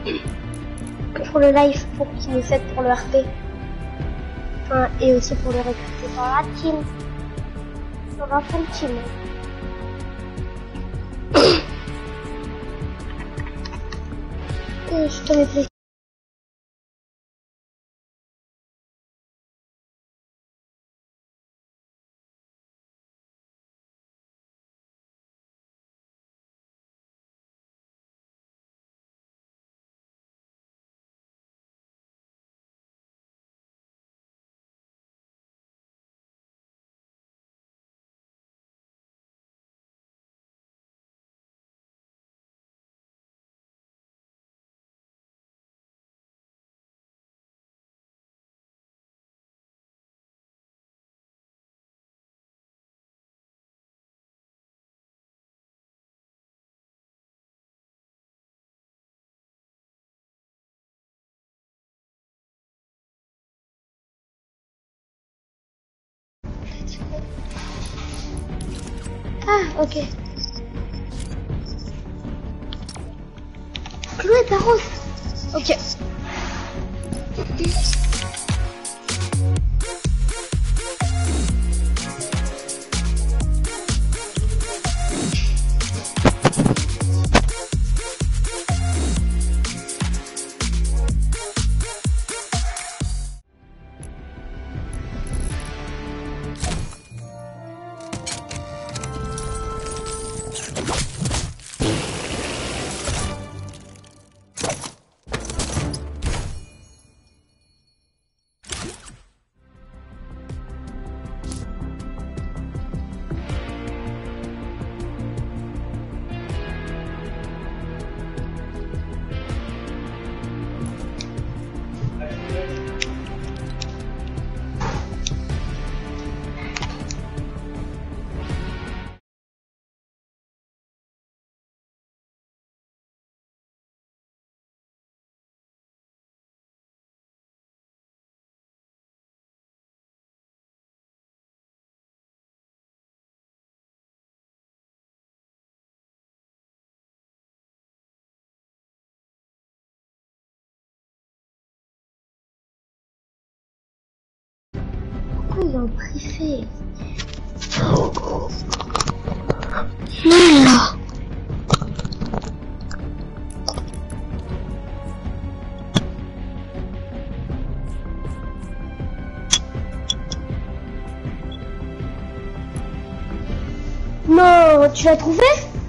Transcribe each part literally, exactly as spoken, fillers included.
pour le live, pour qu'il nous aide pour le R P. Enfin, et aussi pour le recruter dans la team. Dans la full team. Et je te mets plaisir. Ah, ok. Chloé, ta rose. Ok. Ils ont préfet. Voilà. Non, tu l'as trouvé?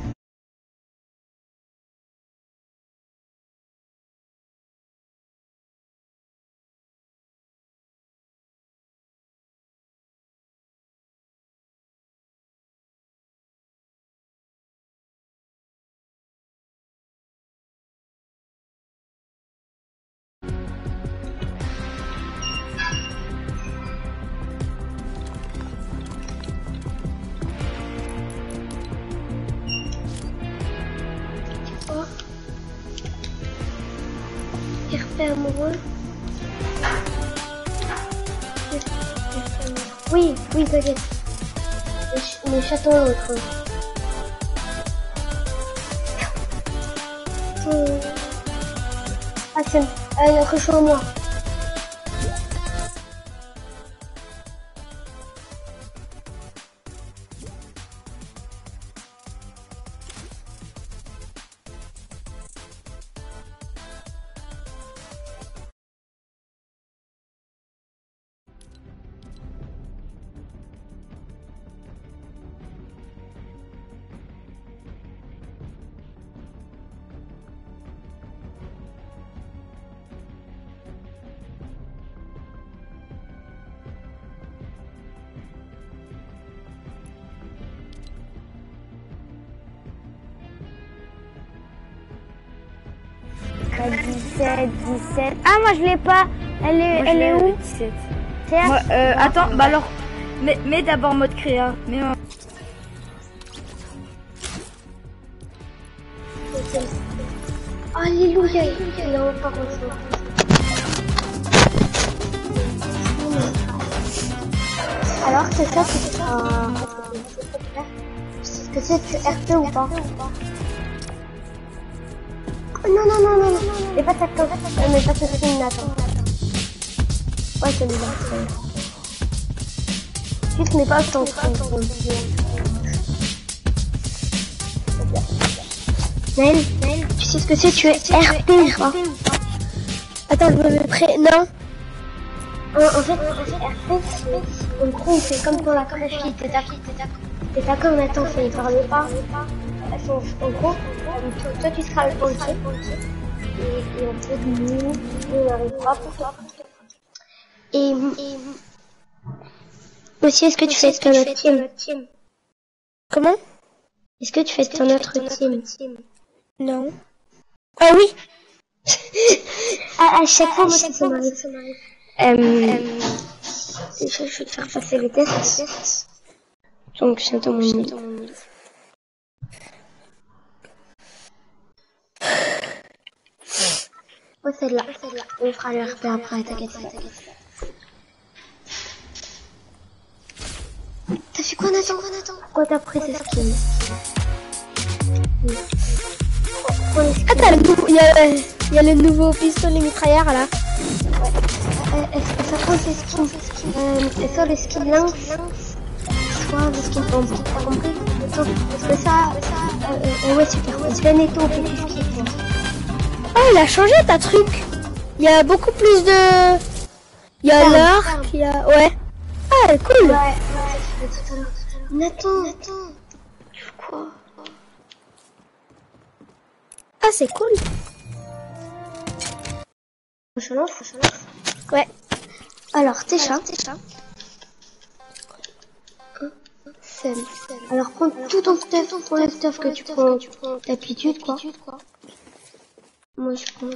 R P amoureux. Oui, oui, t'inquiète. Mais j'attends l'autre. Ah, tiens, euh, rejoins-moi. dix-sept, dix-sept. Ah, moi je l'ai pas. Elle est, moi, elle est où? dix-sept. Moi, euh, attends, bah alors, mets, mets d'abord mode créa. Mets un... Alléluia, il est enfin reçu. Alors c'est ça, c'est un... Est-ce que c'est du R P ou pas? non, non, non, non, non. Mais pas cette cause. Mais pas ce film, Nathan. Ouais, celui-là. Juste, mais pas autant. Naël, Naël, tu sais ce que c'est? Tu es R P ou pas? Attends, je me mets prêt. Non. En, en fait, en fait, R P, c'est... En gros, c'est comme dans la crèche, t'es d'accord, t'es d'accord, Nathan, ça ne parle pas. En gros, toi, tu seras le policier. Et, et en fait, nous, on n'arrivera pour toi. Et... Aussi, est-ce que tu fais ton autre team? Comment? Est-ce que tu fais ton autre team? Non. Ah oui. à, à chaque fois, moi, ça m'arrive. Euh, je vais te faire passer les tests. Donc, j'attends mon livre. Oh, celle-là. On fera le R P après, t'inquiète pas. T'as fait quoi, Nathan? Quoi t'as pris ces skins? Attends, il y, a, y a le nouveau pistolet mitrailleur là. Ouais. Euh, ça prend ces skins. Euh, soit les skins lynx, soit les skins bambou. T'as compris? Parce que ça, ça, euh, euh, ouais, super. Parce que Netto, on fait plus skins. Oh, il a changé ta truc. Il y a beaucoup plus de. Il y a l'arc, il y a. Ouais. Ah, cool. Ouais, ouais. Nathan, Nathan. Tu fais quoi? Ah, c'est cool. Je lance, je lance. Ouais. Alors, tes chats. Alors, prends tout ton stuff, prends le stuff que tu prends d'habitude, quoi. Moi, je prends...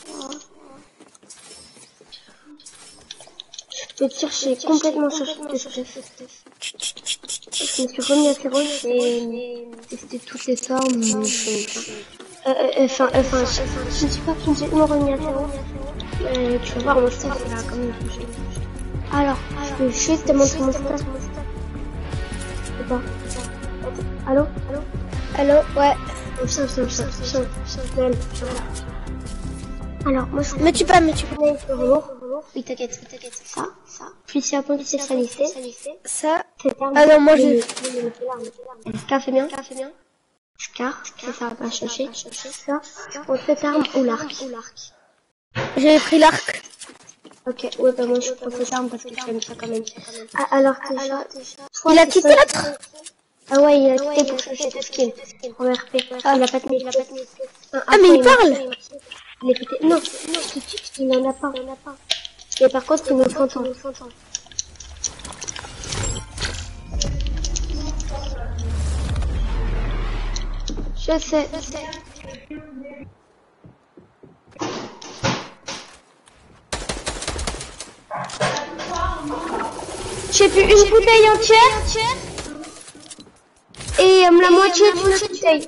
Je peux te chercher complètement sur ce stuff. Je me suis remis à zéro et testé toutes les formes. Enfin, enfin, je ne suis pas complètement remis à zéro. Euh, tu vas voir mon stuff là, quand même. Alors, je peux juste te montrer mon stuff. C'est pas. Allô? Allô? Allô? Ouais. Viens, viens, viens, viens, viens, viens. Alors, moi je... Mais tu peux, mais tu peux. Oui, t'inquiète, t'inquiète. Ça, ça. Puis si après c'est salissé. Ça. Ah non, moi je... Scar fait bien? Scar, c'est ça, va chercher. Ça, on cette arme ou l'arc? J'ai pris l'arc. Ok, ouais, bah moi je prends cette arme parce que j'aime ça quand même. Ah, alors tes chats... Il a quitté l'autre? Ah ouais, il a quitté pour chercher tes skills. En R P. Ah, il a pas de il a pas de Ah, mais il parle! Il est quitté. Non, non, il n'en a pas. Et par contre, il nous entend. Je sais. J'ai vu une bouteille entière et euh, la moitié d'une autre bouteille.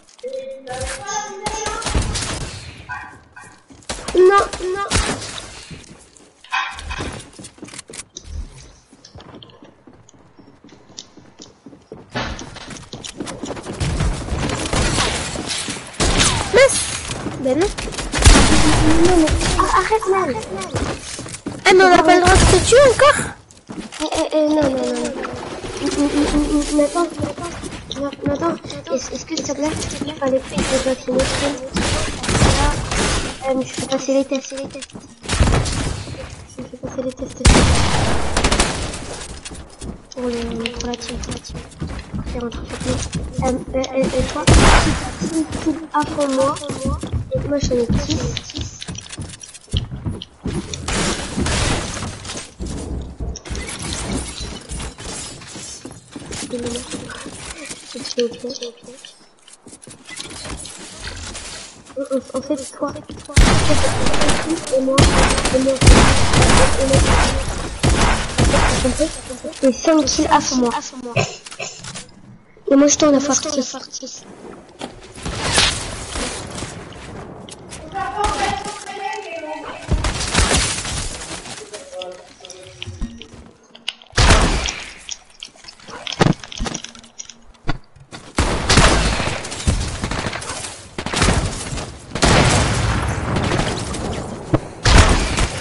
Non, non. Ben non. Non, mais... Ah, arrête, Mal. Ah, mais on n'a pas le droit de se tuer encore? Eh, eh, non, non, non. Nathan, Nathan, Nathan, est-ce que s'il te plaît, fallait que je fasse une autre euh, je vais passer les tests, les tests. Je vais passer les tests. Pour, le, pour la team, pour la team. Faire un truc avec euh, euh, et toi, tu as avant moi, et moi j'en ai six. C'est ok, c'est ok. En fait, toi, toi, et moi, et moi, et moi, et cinq kills à moi. Et moi, je t'en ai fortis.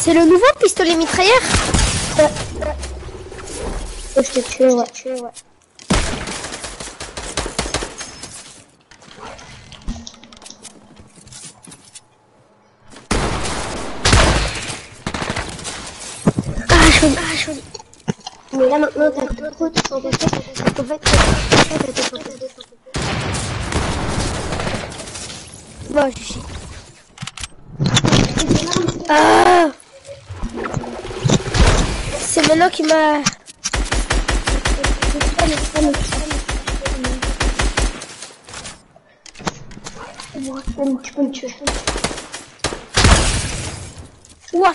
C'est le nouveau pistolet mitrailleur? Ouais. Ouais. Je t'ai tué, ouais. tué, ouais. Ah, joli. Ah, joli. Mais là maintenant t'as trop de temps parce qu'en fait t'as des temps. Bon, je suis. Ah, c'est maintenant qu'il m'a... Tu peux me tuer. What?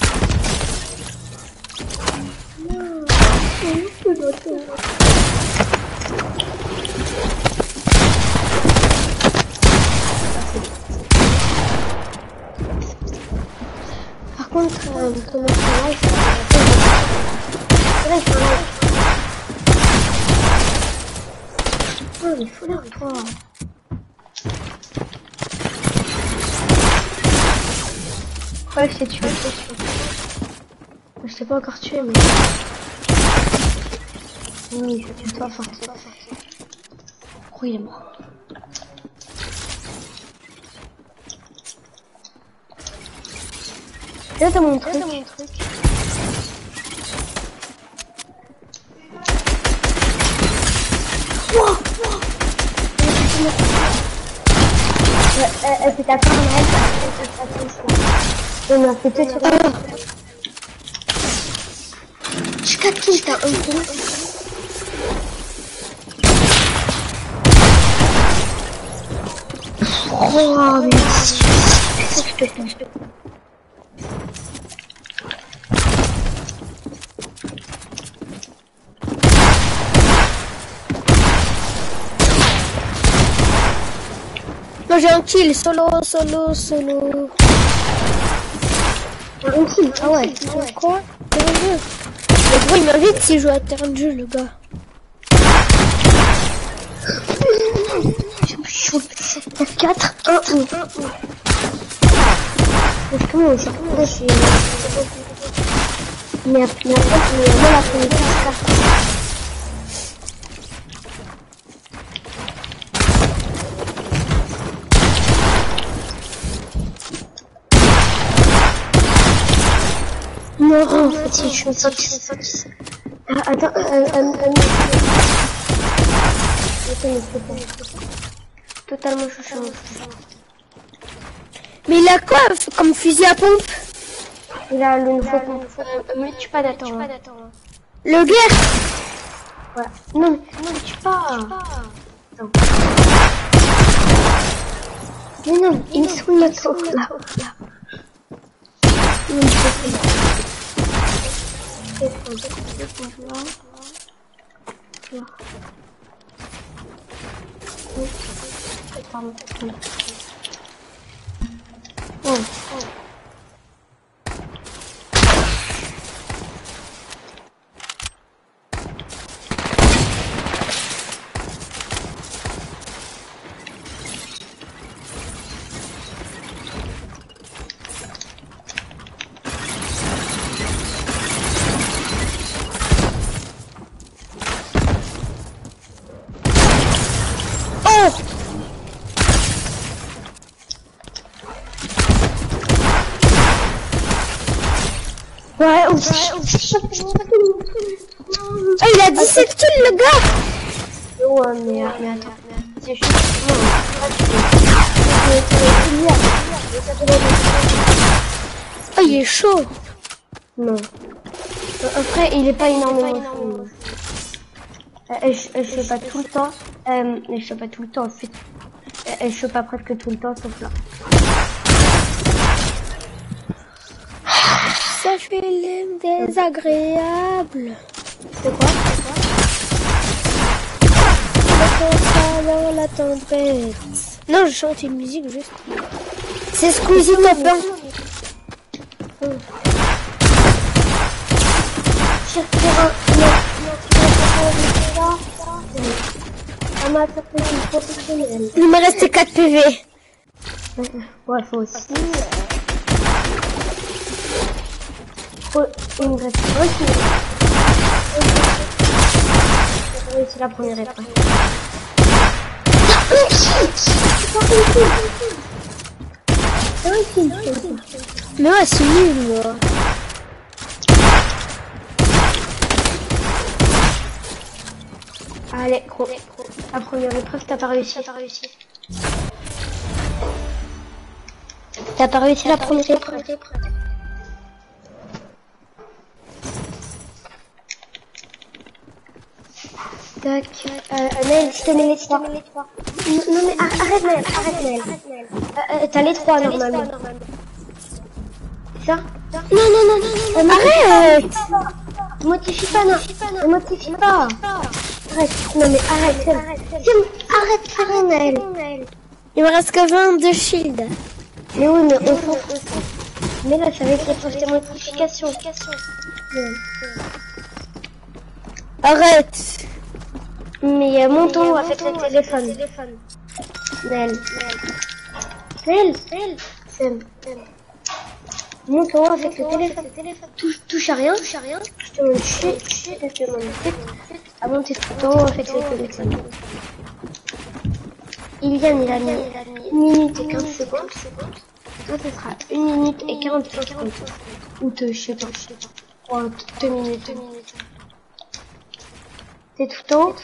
Par contre, euh, comment ça live, c'est vrai que c'est live. Oh, il faut l'air toi. Ouais, je t'ai tué, je t'ai tué. Je t'ai pas encore tué, mais... Oui, je tue toi, forcément. Pourquoi il est mort? Là, t'as mon truc. Mon truc. Wow, wow. Elle fait ta part, elle m'a fait tout sur la... J'ai quatre kills, t'as un kill. Oh, merci. Je te fais, je te fais. Moi j'ai un kill, solo, solo, solo. Un kill, ah ouais. Ah ouais. Quoi? Terrain de jeu. Mais gros, il m'invite s'il joue à terrain de jeu, le gars. Je me chaud. quatre, un, un, un. Comment on s'en fout? Je suis... Mais après, mais après, moi la première carte. Non, en fait, je suis focus. Ah, attends, euh, euh, euh, totalement chouchou. Mais il a quoi comme fusil à pompe? Il a le nouveau pompe. Euh, me tue pas d'attendre. Le guerre? Ouais. Non, non, me tue pas. Non. Mais non, il me saoule là. Là. Non, je sais pas. Oh, oh. Ouais, oh, oh, il a dix-sept kills, le gars. Ouais, mais, mais attends, c'est juste... Oh, il est chaud. Non. Après, il est pas énormément chaud. Elle chope pas tout le temps. Euh, elle chope pas tout le temps, en fait. Elle chope pas presque tout le temps, sauf là. Ça fait l'aime désagréable. C'est quoi? C'est quoi? Dans la tempête. Non, je chante une musique juste. C'est Squeezie Top un. Il me reste quatre P V. Ouais, faut aussi. Oh, il me reste un qui j'ai réussi la première épreuve. Mais ouais, c'est nul, moi. Allez, gros. La première épreuve, t'as pas réussi. T'as pas réussi la première épreuve. Tac. Euh, Naël, je te mets les trois. Non, non mais arrête Naël, arrête Naël. Euh, euh, t'as les trois normalement. C'est ça? Non, non, non, non, non, arrête! Modifie pas, non. Ne modifie pas. Arrête. Non mais arrête. Arrête, arrête Naël. Il me reste que vingt-deux shields. Mais oui, mais on s'en fout. Mais là, ça va être les postes de modification. Arrête! Mais il y a mon ton avec le téléphone. Nel. Nel. Nel. Mon ton avec le téléphone. Touche, touche à rien. Touche à rien. Je te demande chut, chut, je te demande chut. Avant tes photos avec le téléphone. Ilian, il a mis une minute et quinze secondes. Toi, ce sera une minute et quarante-cinq secondes. Ou deux, je sais pas. Oh, deux minutes. C'est tout en haut.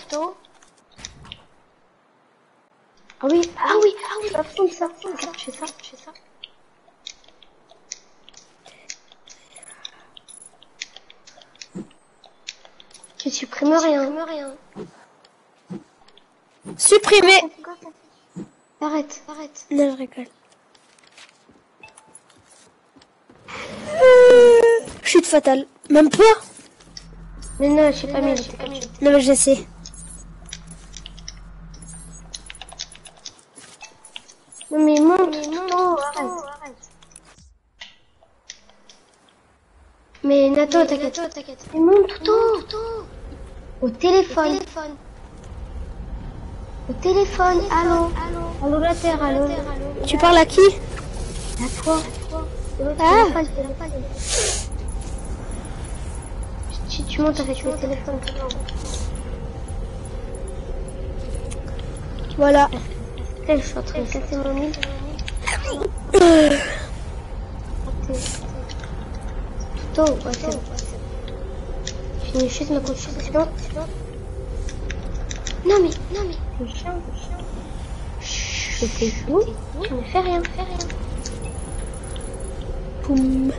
Ah oui, ah oui, ah oui, ça fout ça. Regarde, je fais ça, je fais ça. Tu supprimes rien. Supprimer! Arrête, arrête. Non, je rigole. Euh, chute fatale. Même pas? Mais non, je sais pas, mais je sais pas. Non, mais je sais. Non, mais monte, non, arrête. Mais Nato, t'inquiète. Mais monte tout haut. Au téléphone. Au téléphone, allô. Allô, la terre, allô. Tu parles à qui? À toi. Ah. Si tu montes avec le téléphone, voilà. Je suis en train de casser mon île. Tout haut, ouais, c'est bon. Je finis juste ma construction. Non mais, non mais, c'est chiant, c'est chiant. Je t'ai fou, tu ne fais rien, fais rien. Poum.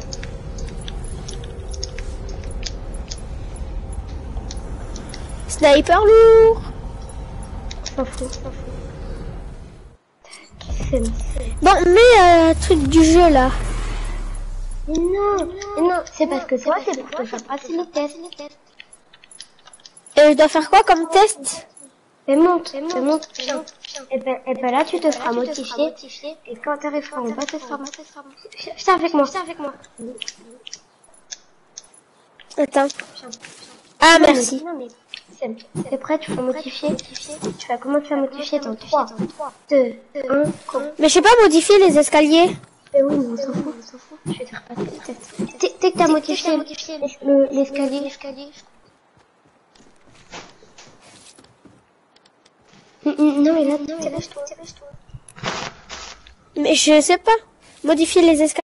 Sniper lourd. S'en fout, s'en fout. C'est bon. Bon, mais euh, truc du jeu là. Mais non, mais non, c'est parce que toi, c'est pour te faire passer les tests. Et je dois faire quoi comme test? Et monte, et monte, et ben, et ben là, tu te feras modifier. Et quand tu arriveras en bas, tu seras modifié. Viens avec moi, viens avec moi. Attends. Ah, Non, merci. Mais, non, mais, t'es prêt, tu vas modifier. Tu vas commencer à modifier dans trois, deux, un, go. Mais je sais pas modifier les escaliers. Mais oui, on s'en fout, on s'en fout. Je vais te faire passer les tests. Dès que t'as modifié l'escalier, non, mais là, dépêche-toi. Mais je sais pas. Modifier les escaliers.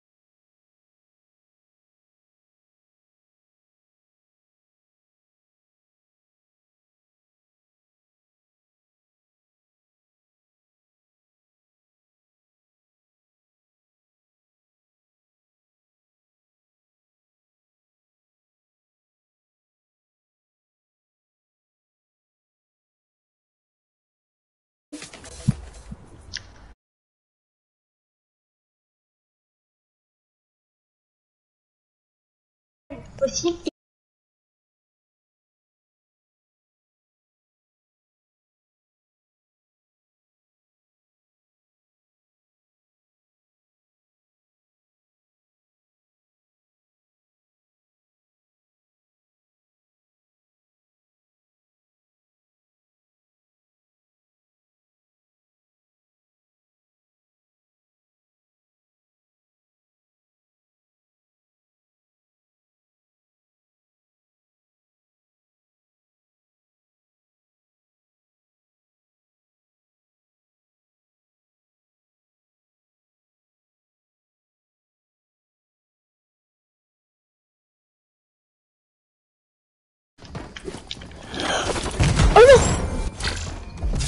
Aussi.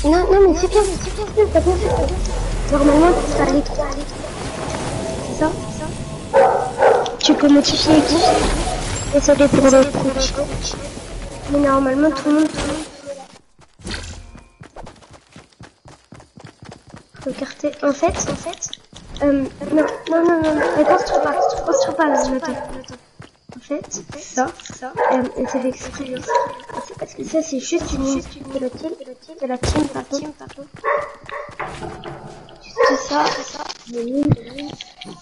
Non, non, mais c'est bien, c'est bien, c'est bien, t'as bien fait. Normalement, tu seras les trois. C'est ça? Tu peux modifier qui? Désolé pour le coach. Mais normalement, tout le monde, tout le monde. Regardez, en fait, en fait, euh, non, non, non, non, non, concentre pas, concentre pas là, Nathan. En fait, ça, ça, euh, c'est exprès. C'est parce que ça, c'est juste une ligne de la team, de la team, pardon. Juste ça, ça, une ligne, une ligne.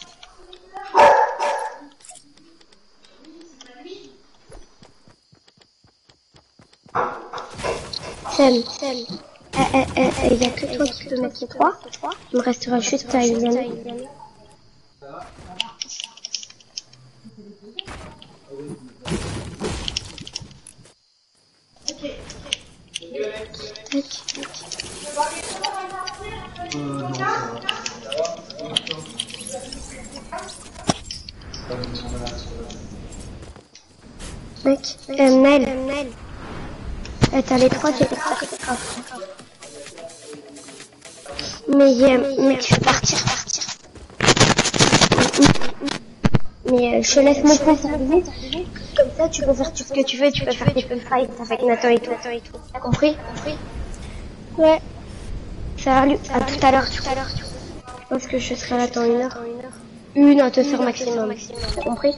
Sam, Sam, il n'y a que toi qui peux mettre les trois. Il me restera juste à Eliane. Mec, euh, Nel, euh, t'as les trois qui étaient grave. Mais, euh, mais tu peux partir, partir. Mais euh, je te laisse mon compte arriver. Comme ça, tu peux faire tout ce que tu veux. Tu peux faire des fun fights avec Nathan et tout. T'as compris? Ouais. Ça a lieu à tout à l'heure. Je pense que je serai là dans une heure. Une à deux heures maximum. T'as compris?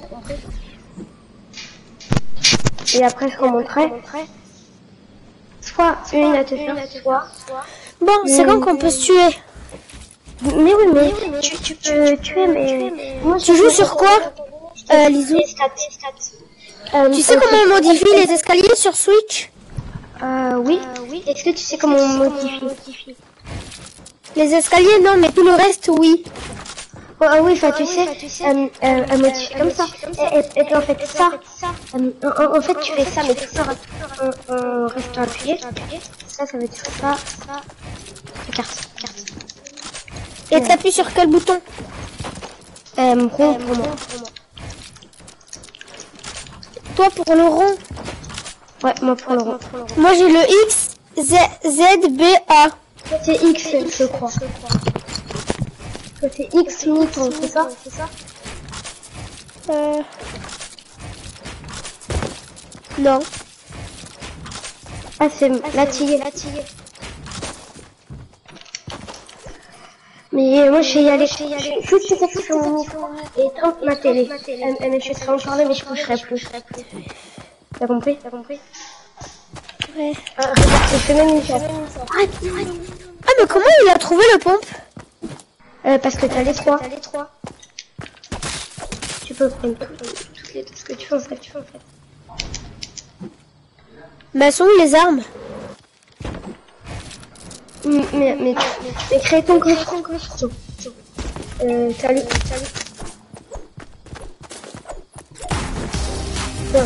Et après, je remonterai. Soit une à deux heures, soit... Bon, c'est quand qu'on peut se tuer? Mais oui, mais tu, tu peux tuer, mais... Moi, tu joues sur quoi, euh, Lizou? Euh, tu sais comment on modifie les escaliers sur Switch? Euh, oui. Est-ce que tu sais comment on modifie? Les escaliers, non, mais tout le reste, oui. Oh, ah oui, enfin, tu sais, euh, euh, euh, modifier comme ça. Et, et, et puis, en fait, ça, euh, en, en fait, tu fais ça, mais tu sors en, en restant appuyé. Ça, ça veut dire ça, ça. Carte, carte. Et ouais. T'appuies sur quel bouton? Euh, rond pour moi. Toi, pour le rond? Ouais, moi pour le rond. Moi, j'ai le X, Z, Z, B, A. C'est X, je crois. C'est X mouton, c'est ça? Euh... Non. Ah, c'est la tillée. Mais moi, je vais y aller. Juste que ça sur mon micro et éteindre ma télé. Euh, mais je serai encore là, mais je coucherai plus. T'as compris? T'as compris? Ouais. Ah, regarde, je fais même une chose. Arrête, arrête. Ah, mais comment il a trouvé le pompe? Euh, parce que t'as les trois. Tu peux prendre tout, toutes les, tout ce que tu veux en fait, tu veux en fait. Mais elles sont où les armes? Mais, mais, mais, mais crée ton coffre. Euh, salut, salut. Non,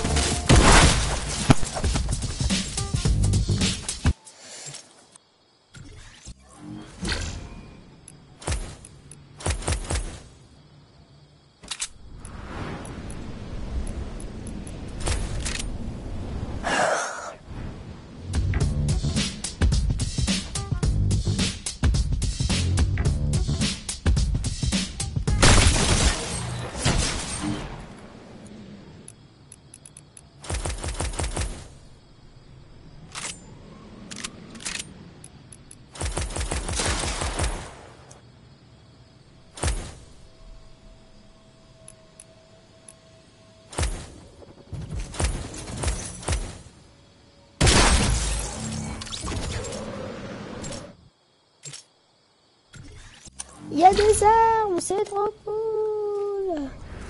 Il y a des armes, c'est trop cool.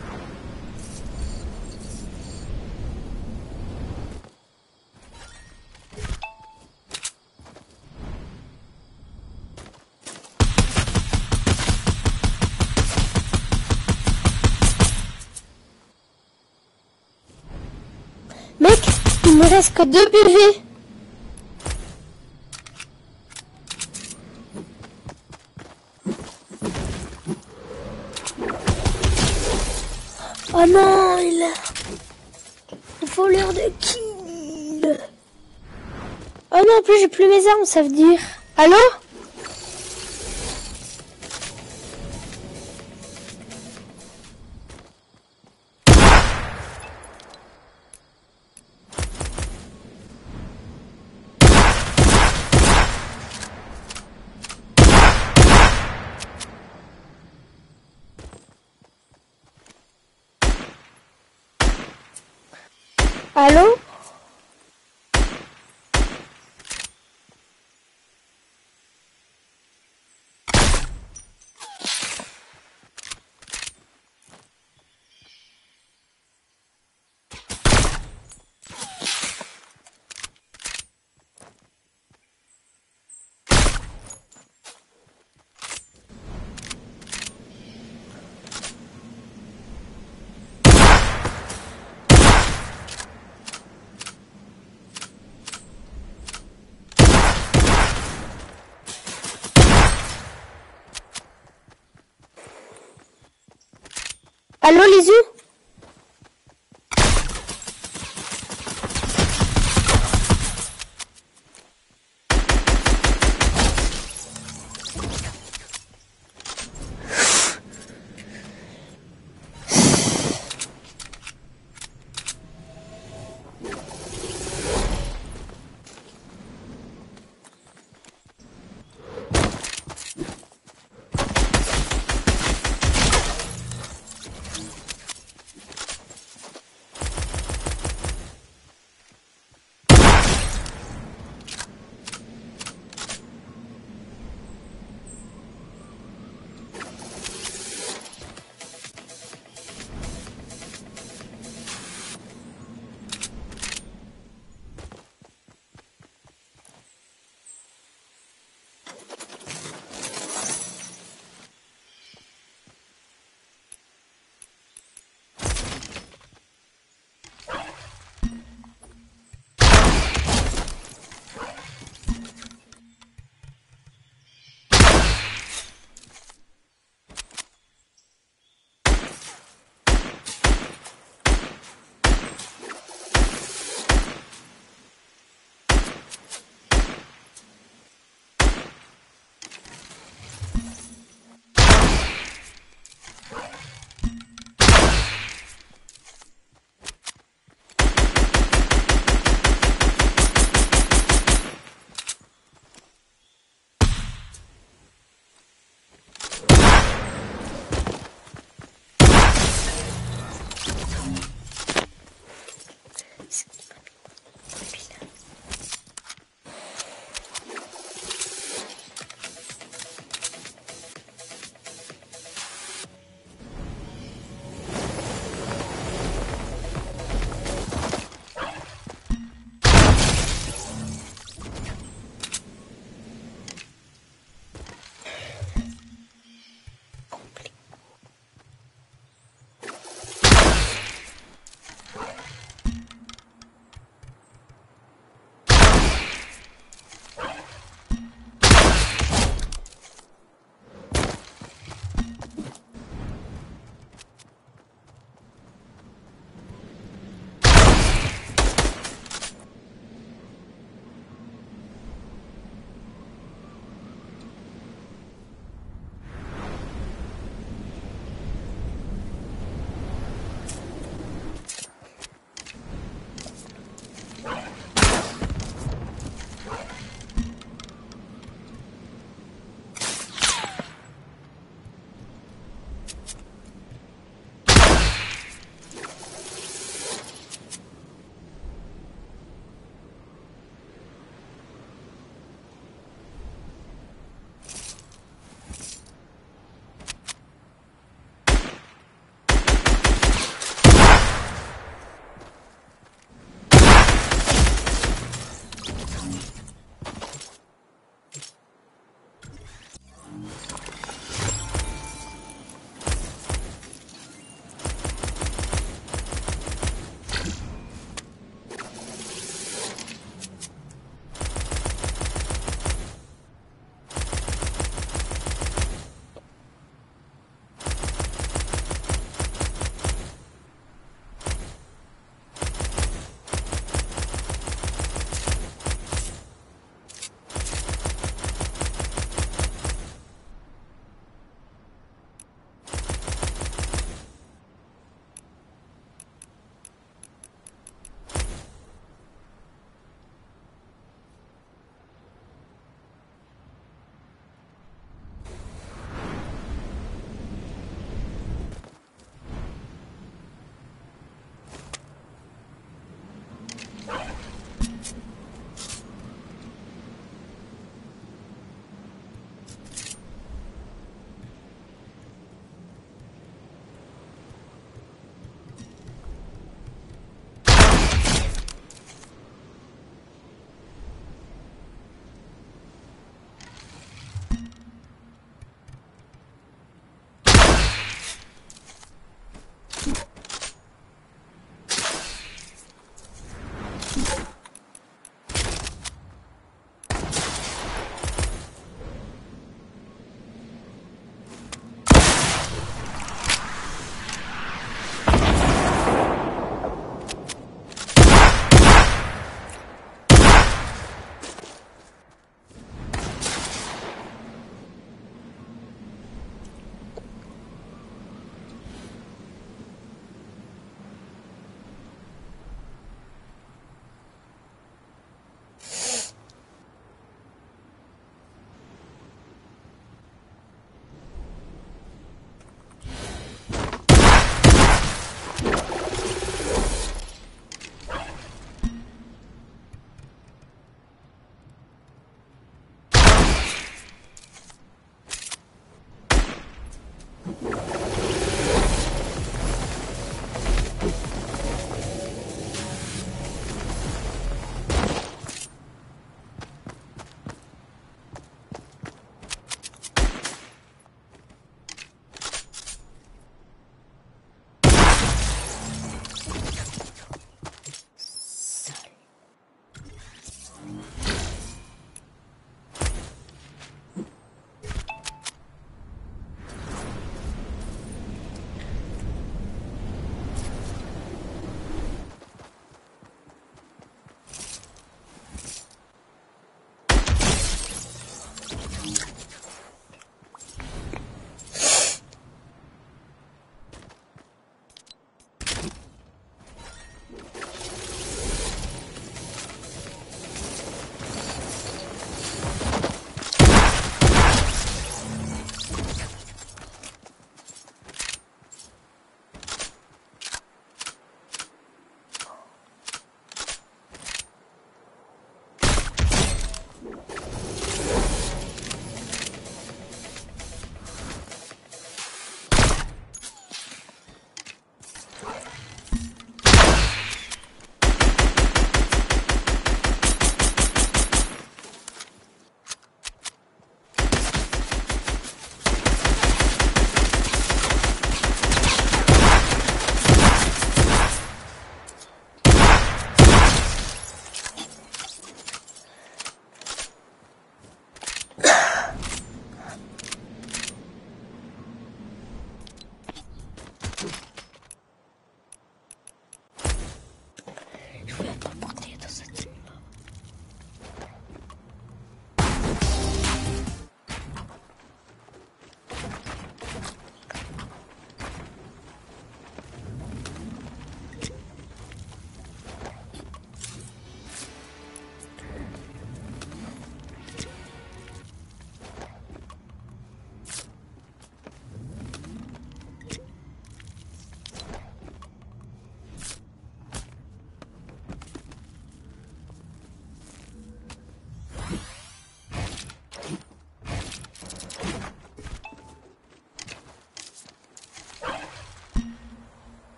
Mec, il me reste que deux P V. Oh non, il a... Il faut l'air de kill. Oh mais en plus j'ai plus mes armes, ça veut dire. Allô? Allô? Allô, Lisu?